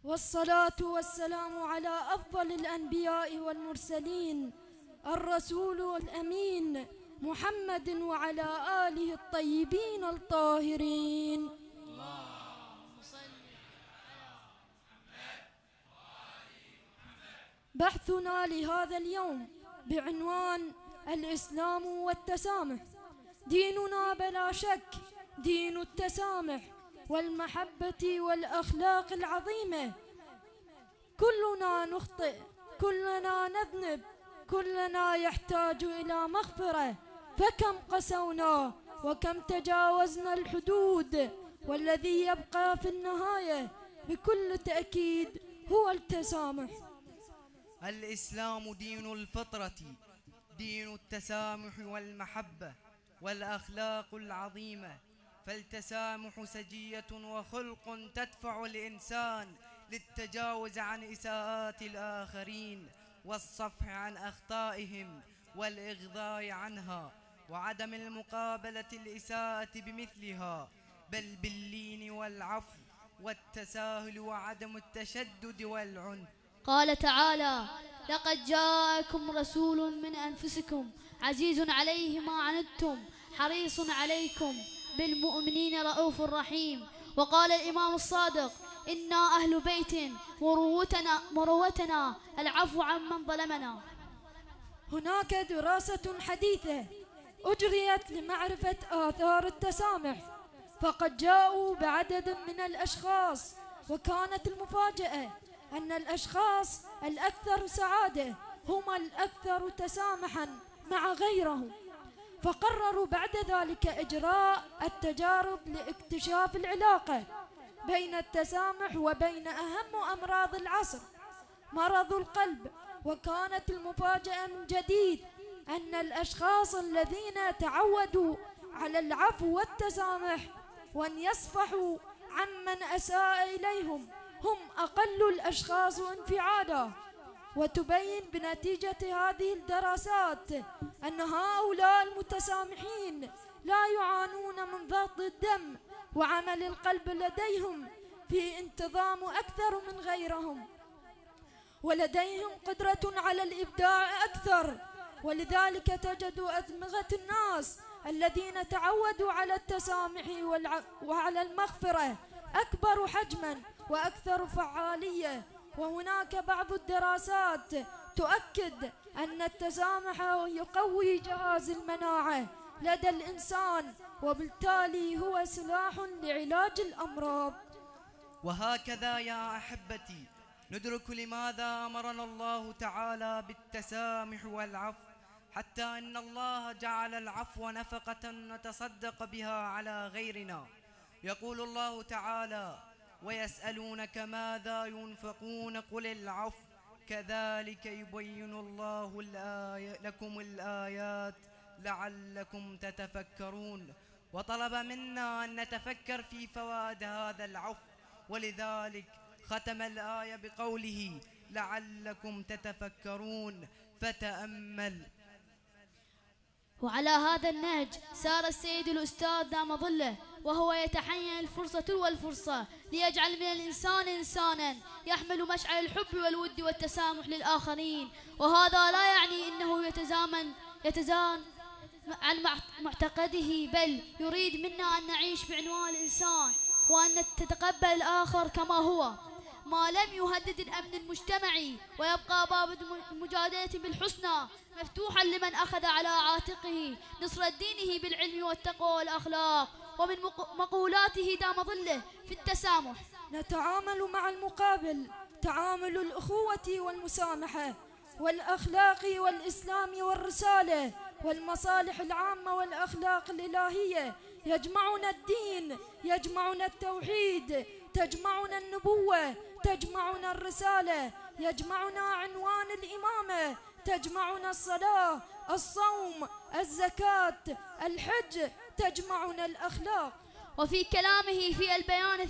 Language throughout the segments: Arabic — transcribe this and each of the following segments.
والصلاة والسلام على أفضل الأنبياء والمرسلين الرسول الأمين محمد وعلى آله الطيبين الطاهرين. بحثنا لهذا اليوم بعنوان الإسلام والتسامح. ديننا بلا شك دين التسامح والمحبة والأخلاق العظيمة. كلنا نخطئ، كلنا نذنب، كلنا يحتاج إلى مغفرة، فكم قسونا وكم تجاوزنا الحدود، والذي يبقى في النهاية بكل تأكيد هو التسامح. الإسلام دين الفطرة، دين التسامح والمحبة والأخلاق العظيمة، فالتسامح سجية وخلق تدفع الإنسان للتجاوز عن إساءات الآخرين والصفح عن أخطائهم والإغضاء عنها وعدم المقابلة الإساءة بمثلها، بل باللين والعفو والتساهل وعدم التشدد والعنف. قال تعالى: لقد جاءكم رسول من أنفسكم عزيز عليه ما عنتم حريص عليكم بالمؤمنين رؤوف رحيم. وقال الإمام الصادق: إنا أهل بيت مروتنا العفو عمن ظلمنا. هناك دراسة حديثة أجريت لمعرفة آثار التسامح، فقد جاءوا بعدد من الأشخاص، وكانت المفاجأة أن الأشخاص الأكثر سعادة هم الأكثر تسامحا مع غيرهم، فقرروا بعد ذلك إجراء التجارب لاكتشاف العلاقة بين التسامح وبين أهم أمراض العصر، مرض القلب. وكانت المفاجأة من جديد أن الأشخاص الذين تعودوا على العفو والتسامح وأن يصفحوا عمن أساء إليهم هم أقل الأشخاص انفعالا. وتبين بنتيجة هذه الدراسات أن هؤلاء المتسامحين لا يعانون من ضغط الدم وعمل القلب لديهم في انتظام أكثر من غيرهم، ولديهم قدرة على الإبداع أكثر. ولذلك تجد أدمغة الناس الذين تعودوا على التسامح وعلى المغفرة أكبر حجما وأكثر فعالية. وهناك بعض الدراسات تؤكد أن التسامح يقوي جهاز المناعة لدى الإنسان، وبالتالي هو سلاح لعلاج الأمراض. وهكذا يا أحبتي ندرك لماذا أمرنا الله تعالى بالتسامح والعفو، حتى إن الله جعل العفو نفقة نتصدق بها على غيرنا. يقول الله تعالى: ويسألونك ماذا ينفقون قل العفو كذلك يبين الله لكم الآيات لعلكم تتفكرون. وطلب منا أن نتفكر في فوائد هذا العفو، ولذلك ختم الآية بقوله: لعلكم تتفكرون. فتأمل. وعلى هذا النهج سار السيد الأستاذ دام ظله، وهو يتحين الفرصة والفرصة ليجعل من الإنسان إنسانا يحمل مشعل الحب والود والتسامح للآخرين. وهذا لا يعني أنه يتزان عن معتقده، بل يريد منا أن نعيش بعنوان الإنسان، وأن نتقبل الآخر كما هو، ما لم يهدد الأمن المجتمعي، ويبقى باب المجادلة بالحسنى مفتوحا لمن أخذ على عاتقه نصرة دينه بالعلم والتقوى والأخلاق. ومن مقولاته دام ظله في التسامح: نتعامل مع المقابل تعامل الأخوة والمسامحة والأخلاق والإسلام والرسالة والمصالح العامة والأخلاق الإلهية. يجمعنا الدين، يجمعنا التوحيد، تجمعنا النبوة، تجمعنا الرسالة، يجمعنا عنوان الإمامة، تجمعنا الصلاة، الصوم، الزكاة، الحج، تجمعنا الأخلاق. وفي كلامه في البيان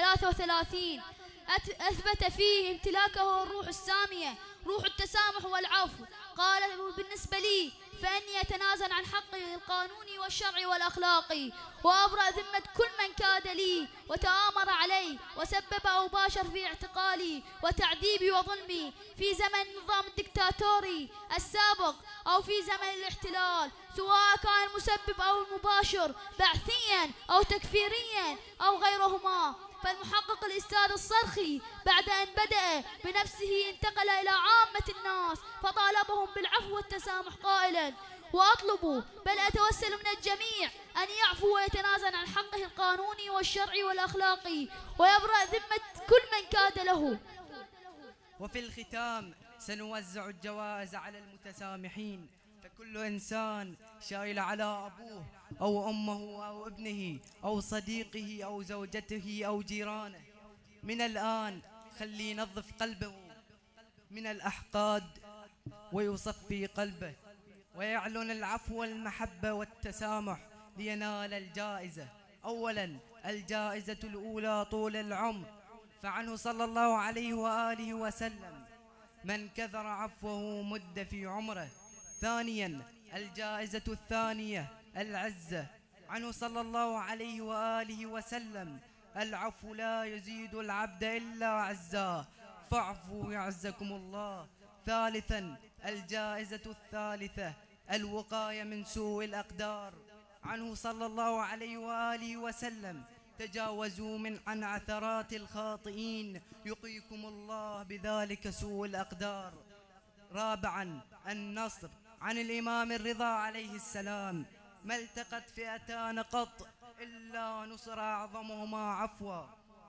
33 أثبت فيه امتلاكه الروح السامية، روح التسامح والعفو. قال: بالنسبة لي فإني أتنازل عن حقي القانوني والشرعي والأخلاقي، وأبرأ ذمة كل من كاد لي وتآمر علي وسبب أو باشر في اعتقالي وتعذيبي وظلمي في زمن النظام الدكتاتوري السابق أو في زمن الاحتلال، سواء كان المسبب أو المباشر بعثيا أو تكفيريا أو غيرهما. فالمحقق الأستاذ الصرخي بعد أن بدأ بنفسه انتقل إلى عامة الناس فطالبهم بالعفو والتسامح قائلا: وأطلب بل أتوسل من الجميع أن يعفو ويتنازل عن حقه القانوني والشرعي والأخلاقي ويبرأ ذمة كل من كاد له. وفي الختام سنوزع الجوائز على المتسامحين، فكل إنسان شايل على أبوه أو أمه أو ابنه أو صديقه أو زوجته أو جيرانه، من الآن خلي ينظف قلبه من الأحقاد ويصفي قلبه ويعلن العفو والمحبة والتسامح لينال الجائزة. أولا الجائزة الأولى طول العمر، فعنه صلى الله عليه وآله وسلم: من كثر عفوه مد في عمره. ثانيا الجائزة الثانية العزة، عنه صلى الله عليه وآله وسلم: العفو لا يزيد العبد إلا عزا، فاعفوا يعزكم الله. ثالثا الجائزة الثالثة الوقاية من سوء الأقدار، عنه صلى الله عليه وآله وسلم: تجاوزوا عن عثرات الخاطئين يقيكم الله بذلك سوء الأقدار. رابعا النصر، عن الإمام الرضا عليه السلام: ما التقت فئتان قط إلا نصر أعظمهما عفوا.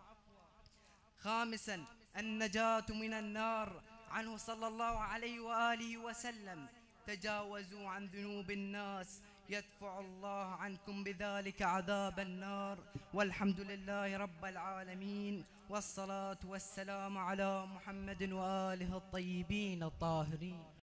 خامسا النجاة من النار، عنه صلى الله عليه وآله وسلم: تجاوزوا عن ذنوب الناس يدفع الله عنكم بذلك عذاب النار. والحمد لله رب العالمين، والصلاة والسلام على محمد وآله الطيبين الطاهرين.